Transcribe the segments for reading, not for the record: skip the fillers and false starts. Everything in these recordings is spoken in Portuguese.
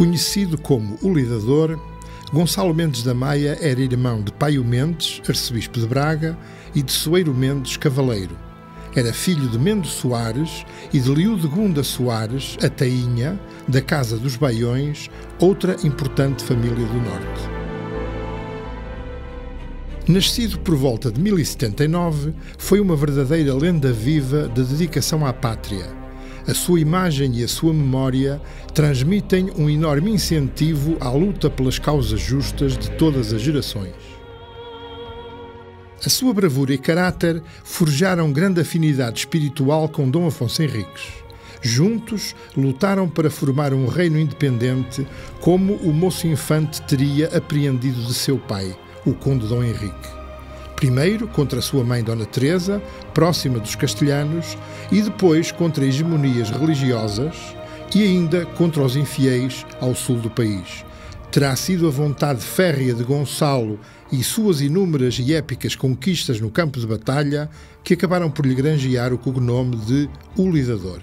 Conhecido como o Lidador, Gonçalo Mendes da Maia era irmão de Paio Mendes, arcebispo de Braga, e de Soeiro Mendes, cavaleiro. Era filho de Mendo Soares e de Liudegunda Soares, a tainha, da Casa dos Baiões, outra importante família do Norte. Nascido por volta de 1079, foi uma verdadeira lenda viva de dedicação à pátria. A sua imagem e a sua memória transmitem um enorme incentivo à luta pelas causas justas de todas as gerações. A sua bravura e caráter forjaram grande afinidade espiritual com Dom Afonso Henriques. Juntos, lutaram para formar um reino independente, como o moço infante teria apreendido de seu pai, o conde Dom Henrique. Primeiro contra a sua mãe Dona Teresa, próxima dos castelhanos, e depois contra hegemonias religiosas e ainda contra os infiéis ao sul do país. Terá sido a vontade férrea de Gonçalo e suas inúmeras e épicas conquistas no campo de batalha que acabaram por lhe granjear o cognome de O Lidador.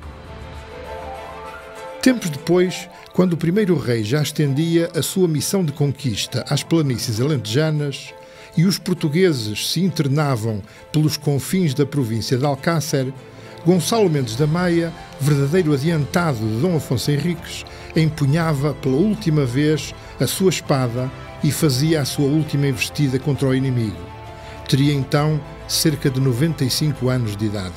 Tempos depois, quando o primeiro rei já estendia a sua missão de conquista às planícies alentejanas e os portugueses se internavam pelos confins da província de Alcácer, Gonçalo Mendes da Maia, verdadeiro adiantado de Dom Afonso Henriques, empunhava pela última vez a sua espada e fazia a sua última investida contra o inimigo. Teria então cerca de 95 anos de idade.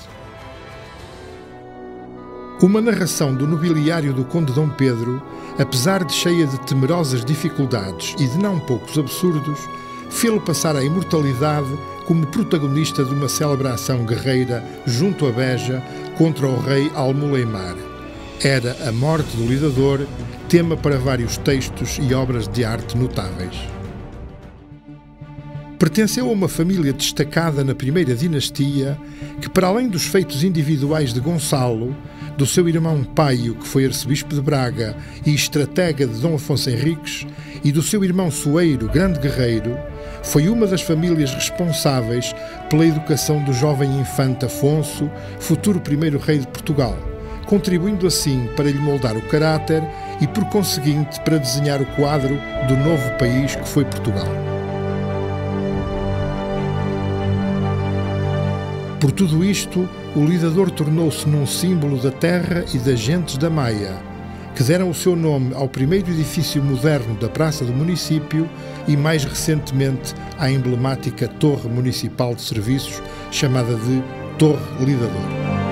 Uma narração do nobiliário do Conde Dom Pedro, apesar de cheia de temerosas dificuldades e de não poucos absurdos, fê-lo passar à imortalidade como protagonista de uma célebre ação guerreira junto a Beja contra o rei Almoleimar. Era a morte do Lidador, tema para vários textos e obras de arte notáveis. Pertenceu a uma família destacada na primeira dinastia que, para além dos feitos individuais de Gonçalo, do seu irmão Paio, que foi arcebispo de Braga e estratega de Dom Afonso Henriques, e do seu irmão Soeiro, grande guerreiro, foi uma das famílias responsáveis pela educação do jovem infante Afonso, futuro primeiro rei de Portugal, contribuindo assim para lhe moldar o caráter e, por conseguinte, para desenhar o quadro do novo país que foi Portugal. Por tudo isto, o Lidador tornou-se num símbolo da terra e das gentes da Maia, que deram o seu nome ao primeiro edifício moderno da Praça do Município e, mais recentemente, à emblemática Torre Municipal de Serviços, chamada de Torre Lidador.